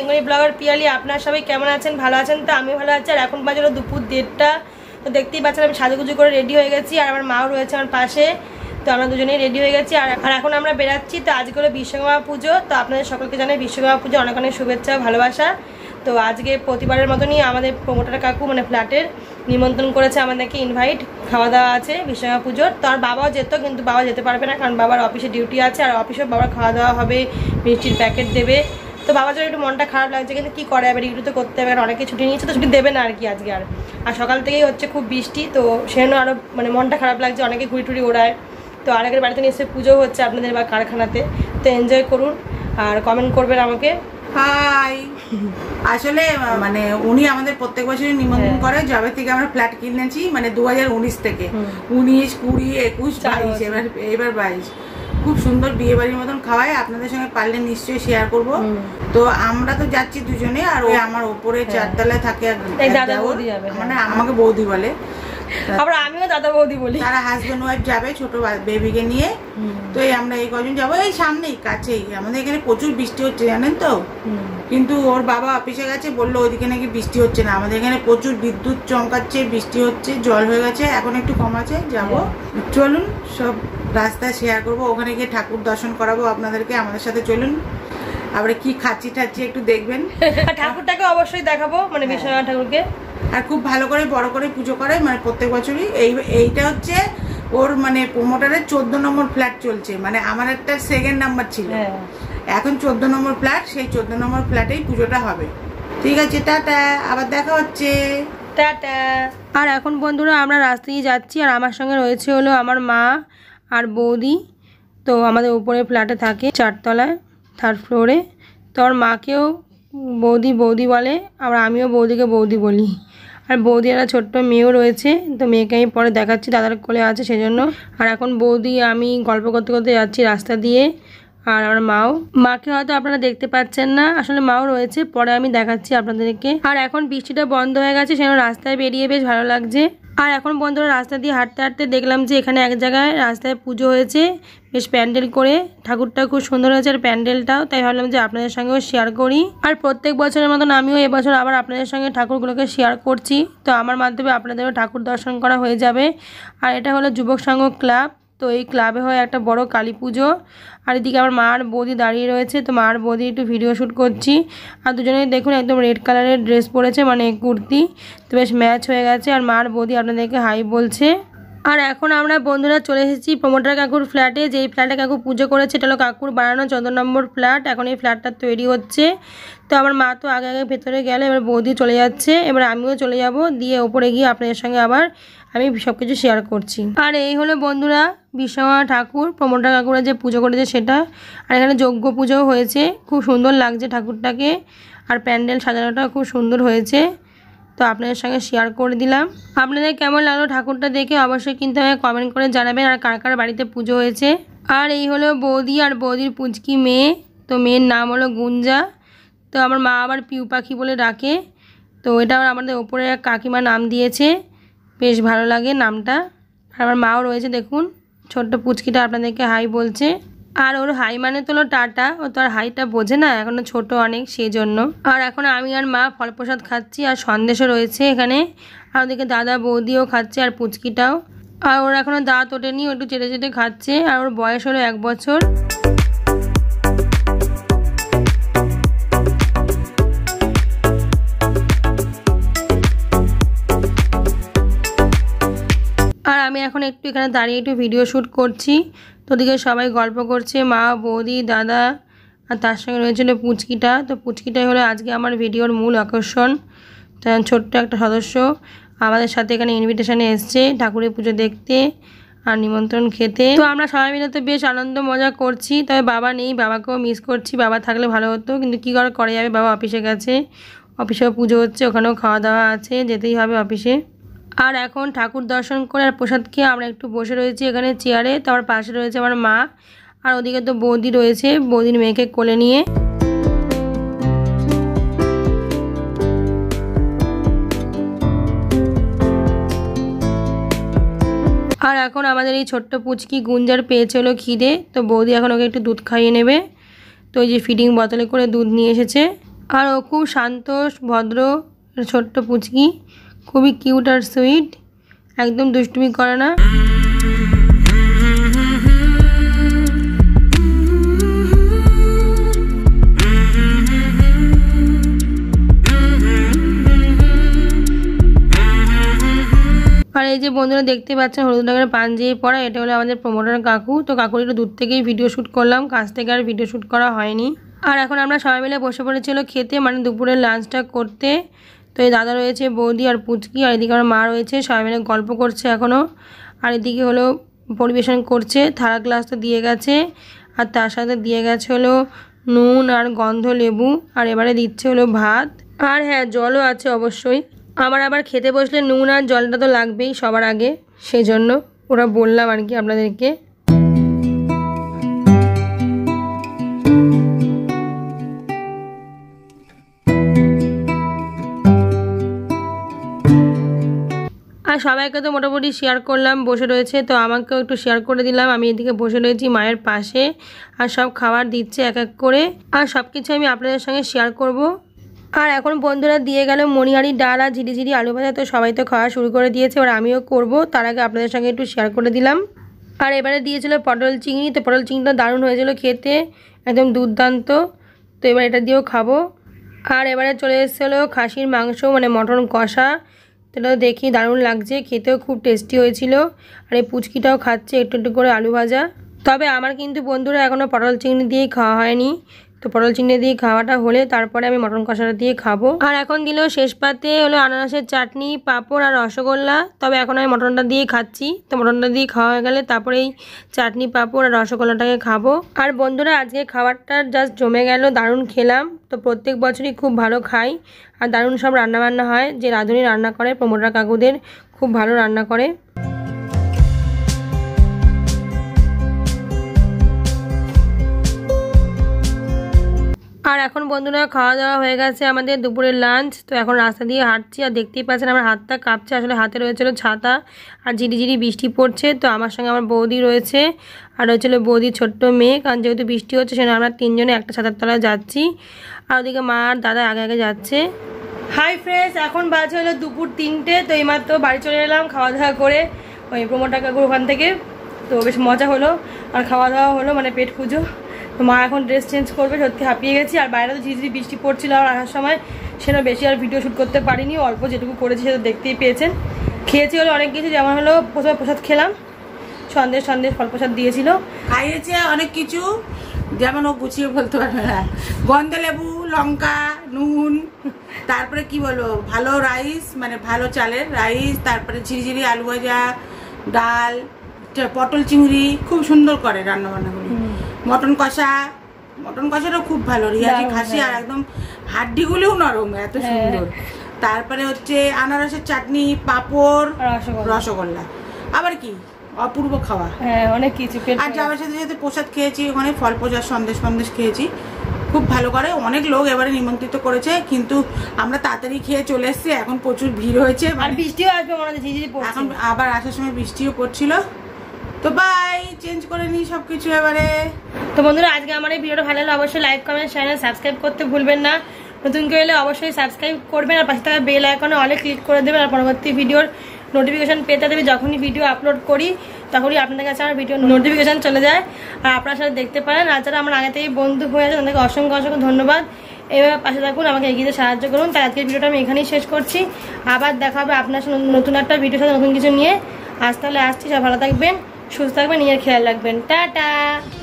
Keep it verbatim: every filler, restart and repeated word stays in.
Bengali blogger Piyali. আপনারা সবাই কেমন আছেন? ভালো আছেন তো? আমি ভালো আছি। আর এখন বাজে হলো দুপুর দেড়টা। তো দেখতেই পাচ্ছেন আমি সাজুগুজু করে রেডি হয়ে গেছি, আর আমার মাও রয়েছে আমার পাশে। তো আমরা দুজনেই রেডি হয়ে গেছি, আর আর এখন আমরা বেরাচ্ছি। তো আজকে হলো বিশ্বকর্মা পুজো। তো আপনাদের সকলকে জানাই বিশ্বকর্মা পুজো অনেক অনেক শুভেচ্ছা ভালোবাসা। তো আজকে প্রতিবারের মতনই আমাদের প্রমোটার কাকু মানে ফ্ল্যাটের নিমন্ত্রণ করেছে আমাদেরকে, ইনভাইট, খাওয়া দাওয়া আছে বিশ্বকর্মা পুজোর। তো আর বাবাও যেত, কিন্তু বাবা যেতে পারবে না, কারণ বাবার অফিসে ডিউটি আছে, আর অফিসেও বাবার খাওয়া দাওয়া হবে, মিষ্টির প্যাকেট দেবে। তো বাবার জন্য একটু মনটা খারাপ লাগছে, কিন্তু কী করে এবার ডিউটি তো করতে হবে, কারণ অনেকে ছুটি নিয়েছে, তো ছুটি দেবে না আর কি আজকে। আর আর সকাল থেকেই হচ্ছে খুব বৃষ্টি, তো সেজন্য আরও মানে মনটা খারাপ লাগছে, অনেকে ঘুরি টুরি ওড়ায়। তো আরেকের বাড়িতে নিশ্চয়ই পুজো হচ্ছে আপনাদের বা কারখানাতে। তো এনজয় করুন আর কমেন্ট করবেন আমাকে। হাই। আসলে মানে উনি আমাদের প্রত্যেক বছরই নিমন্ত্রণ করে, যবে থেকে আমরা ফ্ল্যাট কিনেছি, মানে দু হাজার উনিশ থেকে উনিশ কুড়ি একুশ বাইশ এবার এবার বাইশ খুব সুন্দর বিয়ে বাড়ির মতন খাওয়ায়। আপনাদের সঙ্গে পারলে নিশ্চয়ই শেয়ার করব। তো আমরা তো যাচ্ছি দুজনে, আর ওই আমার ওপরে চারতলায় থাকে, মানে আমাকে বৌদি বলে, আবার আমিও দাদা বৌদি বলি। তারা হাজবেন্ড ওয়াইফ যাবে ছোট বেবিকে নিয়ে। তো এই আমরা এই কজন যাবো, এই সামনেই কাছেই। আমাদের এখানে প্রচুর বৃষ্টি হচ্ছে জানেন তো, কিন্তু ওর বাবা অফিসে গেছে, বললো ওইদিকে নাকি বৃষ্টি হচ্ছে না। আমাদের এখানে প্রচুর বিদ্যুৎ চমকাচ্ছে, বৃষ্টি হচ্ছে, জল হয়ে গেছে, এখন একটু কম আছে। যাবো, চলুন সব রাস্তায় শেয়ার করবো। ওখানে গিয়ে ঠাকুর দর্শন করাবো আপনাদেরকে, আমাদের সাথে চলুন। আবার কি খাচ্ছি ঠাচ্ছি একটু দেখবেন। ঠাকুরটাকে অবশ্যই দেখাবো, মানে বিশ্বনাথ ঠাকুরকে। আর খুব ভালো করে বড় করে পুজো করে, মানে প্রত্যেক বছরই। এই এইটা হচ্ছে ওর মানে প্রমোটারের চোদ্দ নম্বর ফ্ল্যাট চলছে, মানে আমার একটা সেকেন্ড নাম্বার ছিল, এখন চোদ্দ নম্বর ফ্ল্যাট। সেই চোদ্দ নম্বর ফ্ল্যাটেই পুজোটা হবে। ঠিক আছে, টাটা, আবার দেখা হচ্ছে, টাটা। আর এখন বন্ধুরা আমরা রাস্তায় যাচ্ছি, আর আমার সঙ্গে রয়েছে হলো আমার মা আর বৌদি। তো আমাদের উপরে ফ্ল্যাটে থাকে, চারতলায়, থার্ড ফ্লোরে। তো আমার মাকেও বৌদি বৌদি বলে, আর আমিও বৌদিকে বৌদি বলি। আর বৌদি একটা ছোট্ট মেয়েও রয়েছে, তো মেয়েকে আমি পরে দেখাচ্ছি, দাদার কোলে আছে সেজন্য। আর এখন বৌদি আমি গল্প করতে করতে যাচ্ছি রাস্তা দিয়ে, আর আমার মাও। মাকে হয়তো আপনারা দেখতে পাচ্ছেন না, আসলে মাও রয়েছে, পরে আমি দেখাচ্ছি আপনাদেরকে। আর এখন বৃষ্টিটা বন্ধ হয়ে গেছে, সেজন্য রাস্তায় বেরিয়ে বেশ ভালো লাগছে। আর এখন বন্ধুরা রাস্তা দিয়ে হাঁটতে হাঁটতে দেখলাম যে এখানে এক জায়গায় রাস্তায় পুজো হয়েছে, বেশ প্যান্ডেল করে। ঠাকুরটা খুব সুন্দর হয়েছে আর প্যান্ডেলটাও, তাই ভাবলাম যে আপনাদের সঙ্গেও শেয়ার করি। আর প্রত্যেক বছরের মতন আমিও এবছর আবার আপনাদের সঙ্গে ঠাকুরগুলোকে শেয়ার করছি। তো আমার মাধ্যমে আপনাদেরও ঠাকুর দর্শন করা হয়ে যাবে। আর এটা হলো যুবক সংঘ ক্লাব। তো এই ক্লাবে হয় একটা বড় কালী পুজো। আর এদিকে আমার মা আর বৌদি দাঁড়িয়ে রয়েছে, তো মা আর বৌদি একটু ভিডিও শ্যুট করছি। আর দুজনেই দেখুন একদম রেড কালারের ড্রেস পরেছে, মানে কুর্তি, তো বেশ ম্যাচ হয়ে গেছে। আর মা আর বৌদি আপনাদেরকে হাই বলছে। আর এখন আমরা বন্ধুরা চলে এসেছি প্রমোটার কাকুর ফ্ল্যাটে। যেই ফ্ল্যাটে কাকু পুজো করেছে এটা হলো কাকুর বানানো চোদ্দ নম্বর ফ্ল্যাট। এখন এই ফ্ল্যাটটা তৈরি হচ্ছে। তো আমার মা তো আগে আগে ভেতরে গেলে, এবার বৌদি চলে যাচ্ছে, এবার আমিও চলে যাব, দিয়ে ওপরে গিয়ে আপনাদের সঙ্গে আবার আমি সব কিছু শেয়ার করছি। আর এই হলো বন্ধুরা বিশ্বকর্মা ঠাকুর, প্রমোটার কাকুরা যে পুজো করেছে সেটা। আর এখানে যজ্ঞ পুজোও হয়েছে, খুব সুন্দর লাগছে ঠাকুরটাকে, আর প্যান্ডেল সাজানোটা খুব সুন্দর হয়েছে। তো আপনাদের সঙ্গে শেয়ার করে দিলাম। আপনাদের কেমন লাগলো ঠাকুরটা দেখে অবশ্যই কিন্তু আমাকে কমেন্ট করে জানাবেন, আর কার কার বাড়িতে পুজো হয়েছে। আর এই হলো বৌদি আর বৌদির পুচকি মেয়ে, তো মেয়ের নাম হলো গুঞ্জা। তো আমার মা আবার পিউ পাখি বলে ডাকে। তো এটা আমাদের ওপরে এক কাকিমা নাম দিয়েছে, বেশ ভালো লাগে নামটা। আর আমার মাও রয়েছে, দেখুন ছোট্ট পুচকিটা আপনাদেরকে হাই বলছে। আর ওর হাই মানে তো হলো টাটা, ও তো আর হাইটা বোঝে না, এখনও ছোট অনেক, সেই জন্য। আর এখন আমি আর মা ফল প্রসাদ খাচ্ছি, আর সন্দেশও রয়েছে এখানে। আর ওদিকে দাদা বৌদিও খাচ্ছে, আর পুচকিটাও। আর ওর এখনও দাঁত ওঠেনি, ও একটু চেটে চেটে খাচ্ছে। আর ওর বয়স হলো এক বছর। আর আমি এখন একটু এখানে দাঁড়িয়ে একটু ভিডিও শ্যুট করছি। তো ওদিকে সবাই গল্প করছে, মা বৌদি দাদা, আর তার সঙ্গে রয়েছিল পুচকিটা। তো পুচকিটাই হলো আজকে আমার ভিডিওর মূল আকর্ষণ। ছোট্ট একটা সদস্য আমাদের সাথে এখানে ইনভিটেশনে এসছে ঠাকুরের পুজো দেখতে আর নিমন্ত্রণ খেতে। তো আমরা সবাই মিলে তো বেশ আনন্দ মজা করছি। তবে বাবা নেই, বাবাকেও মিস করছি, বাবা থাকলে ভালো হতো, কিন্তু কী করে করা যাবে, বাবা অফিসে গেছে, অফিসেও পুজো হচ্ছে, ওখানেও খাওয়া দাওয়া আছে, যেতেই হবে অফিসে। আর এখন ঠাকুর দর্শন করে আর প্রসাদ খেয়ে আমরা একটু বসে রয়েছি এখানে চেয়ারে। তো আমার পাশে রয়েছে আমার মা, আর ওদিকে তো বৌদি রয়েছে, বৌদির মেয়েকে কোলে নিয়ে। আর এখন আমাদের এই ছোট্ট পুচকি গুঞ্জার পেয়েছে হলো খিদে, তো বৌদি এখন ওকে একটু দুধ খাইয়ে নেবে। তো ওই যে ফিডিং বোতলে করে দুধ নিয়ে এসেছে। আর ও খুব শান্ত ভদ্র ছোট্ট পুচকি, খুবই কিউট আর সুইট, একদম দুষ্টুমি করে না। আর এই যে বন্ধুরা দেখতে পাচ্ছেন হলুদ রঙের পাঞ্জাবি পরা, এটা হলো আমাদের প্রমোটার কাকু। তো কাকুর একটু দূর থেকেই ভিডিও শ্যুট করলাম, কাছ থেকে আর ভিডিও শ্যুট করা হয়নি। আর এখন আমরা সবাই মিলে বসে পড়েছিল খেতে, মানে দুপুরের লাঞ্চটা করতে। তো এই দাদা রয়েছে, বৌদি আর পুচকি, আর এদিকে আমার মা রয়েছে, সবাই মিলে গল্প করছে এখনও। আর এদিকে হলো পরিবেশন করছে, থালা গ্লাস তো দিয়ে গেছে, আর তার সাথে দিয়ে গেছে হলো নুন আর গন্ধ লেবু, আর এবারে দিচ্ছে হলো ভাত, আর হ্যাঁ জলও আছে অবশ্যই। আমার আবার খেতে বসলে নুন আর জলটা তো লাগবেই সবার আগে, সেই জন্য ওরা বললাম আর কি আপনাদেরকে। আর সবাইকে তো মোটামুটি শেয়ার করলাম, বসে রয়েছে তো আমাকেও একটু শেয়ার করে দিলাম। আমি এদিকে বসে রয়েছি মায়ের পাশে, আর সব খাবার দিচ্ছে এক এক করে, আর সব কিছু আমি আপনাদের সঙ্গে শেয়ার করব। আর এখন বন্ধুরা দিয়ে গেল মনিহারি ডাল আর ঝিরিঝিরি আলু ভাজা, তো সবাই তো খাওয়া শুরু করে দিয়েছে, এবার আমিও করব, তার আগে আপনাদের সঙ্গে একটু শেয়ার করে দিলাম। আর এবারে দিয়েছিল পটল চিংড়ি, তো পটল চিংড়িটা দারুণ হয়েছিল খেতে, একদম দুর্দান্ত। তো এবার এটা দিয়েও খাবো। আর এবারে চলে এসেছিলো খাসির মাংস, মানে মটন কষা, তো এটা দেখি দারুণ লাগছে, খেতেও খুব টেস্টি হয়েছিল। আর এই পুচকিটাও খাচ্ছে একটু একটু করে আলু ভাজা। তবে আমার কিন্তু বন্ধুরা এখনও পটল চিংড়ি দিয়েই খাওয়া হয়নি, তো পটল চিংড়ি দিয়ে খাওয়াটা হলে তারপরে আমি মটন কষাটা দিয়ে খাবো। আর এখন দিল শেষ পাতে হলো আনারসের চাটনি, পাঁপড় আর রসগোল্লা। তবে এখন আমি মটনটা দিয়ে খাচ্ছি, তো মটনটা দিয়ে খাওয়া হয়ে গেলে তারপরেই চাটনি পাঁপড় আর রসগোল্লাটাকে খাবো। আর বন্ধুরা আজকে খাবারটা জাস্ট জমে গেল, দারুণ খেলাম। তো প্রত্যেক বছরই খুব ভালো খাই, আর দারুণ সব রান্নাবান্না হয়, যে রাঁধুনি রান্না করে প্রমোটার কাকুদের, খুব ভালো রান্না করে। আর এখন বন্ধুরা খাওয়া দাওয়া হয়ে গেছে আমাদের দুপুরের লাঞ্চ। তো এখন রাস্তা দিয়ে হাঁটছি, আর দেখতেই পাচ্ছেন আমার হাতটা কাঁপছে, আসলে হাতে রয়েছিল ছাতা, আর ঝিরিঝিরি বৃষ্টি পড়ছে। তো আমার সঙ্গে আমার বৌদি রয়েছে, আর হয়েছিল বৌদির ছোট্ট মেয়ে, কারণ যেহেতু বৃষ্টি হচ্ছে সেজন্য আমরা তিনজনে একটা ছাতার তলায় যাচ্ছি। আর ওদিকে মা আর দাদা আগে আগে যাচ্ছে। হাই ফ্রেন্ডস, এখন বাজে হলো দুপুর তিনটে। তো এইমাত্র বাড়ি চলে এলাম খাওয়া দাওয়া করে ওই প্রমোটার কাকুর ওখান থেকে। তো বেশ মজা হলো, আর খাওয়া দাওয়া হলো, মানে পেট পুজো। তো মা এখন ড্রেস চেঞ্জ করবে, সত্যি হাঁপিয়ে গেছি। আর বাইরে তো ঝিঝিরি বৃষ্টি পড়ছিল আর আসার সময়, সেটা বেশি আর ভিডিও শ্যুট করতে পারিনি, অল্প যেটুকু করেছি সেটা দেখতেই পেয়েছেন। খেয়েছি হলো অনেক কিছু, যেমন হলো প্রথমে প্রসাদ খেলাম, সন্দেশ সন্দেশ ফল প্রসাদ দিয়েছিল, খাইয়েছে অনেক কিছু, যেমন ও গুছিয়ে বলতে পারবে না, গন্ধ লেবু, লঙ্কা, নুন, তারপরে কি বলবো ভালো রাইস, মানে ভালো চালের রাইস, তারপরে ঝিরিঝিরি আলু ভাজা, ডাল, পটল চিংড়ি, খুব সুন্দর করে রান্না বান্নাগুলি। মটন কষা, মটন কষাটাও খুব ভালো, রিয়াজি খাসি, আর একদম হাড্ডিগুলিও নরম, এত সুন্দর। তারপরে হচ্ছে আনারসের চাটনি, পাঁপড়, রসগোল্লা, আবার কি অপূর্ব খাওয়া, অনেক কিছু। আর যাওয়ার সাথে সাথে প্রসাদ খেয়েছি, ওখানে ফল প্রসাদ, সন্দেশ ফন্দেশ খেয়েছি, খুব ভালো করে। অনেক লোক এবারে নিমন্ত্রিত করেছে, কিন্তু আমরা তাড়াতাড়ি খেয়ে চলে এসেছি, এখন প্রচুর ভিড় হয়েছে, আর বৃষ্টিও আসবে মনে হচ্ছে, ঝিঝিরি পড়ছে, এখন আবার আসার সময় বৃষ্টিও পড়ছিল। তো বাই, চেঞ্জ করে নিই সবকিছু এবারে। তো বন্ধুরা আজকে আমার এই ভিডিওটা ভালো লাগলে অবশ্যই লাইক কমেন্ট চ্যানেল সাবস্ক্রাইব করতে ভুলবেন না। নতুন কেউ এলে অবশ্যই সাবস্ক্রাইব করবেন, আর পাশে থাকা বেল আইকনে অলে ক্লিক করে দেবেন, আর পরবর্তী ভিডিওর নোটিফিকেশন পেতে দেবে। যখনই ভিডিও আপলোড করি তখনই আপনাদের কাছে আমার ভিডিও নোটিফিকেশন চলে যায়, আর আপনার সাথে দেখতে পারেন। আর যারা আমার আগে থেকে বন্ধু হয়ে আছে তাদেরকে অসংখ্য অসংখ্য ধন্যবাদ। এভাবে পাশে থাকুন, আমাকে এগিয়ে সাহায্য করুন। তাই আজকের ভিডিওটা আমি এখানেই শেষ করছি, আবার দেখা হবে আপনার সাথে নতুন একটা ভিডিওর সাথে, নতুন কিছু নিয়ে। আজ তাহলে আসছি, সব ভালো থাকবেন, সুস্থ থাকবেন, নিজের খেয়াল রাখবেন, টাটা।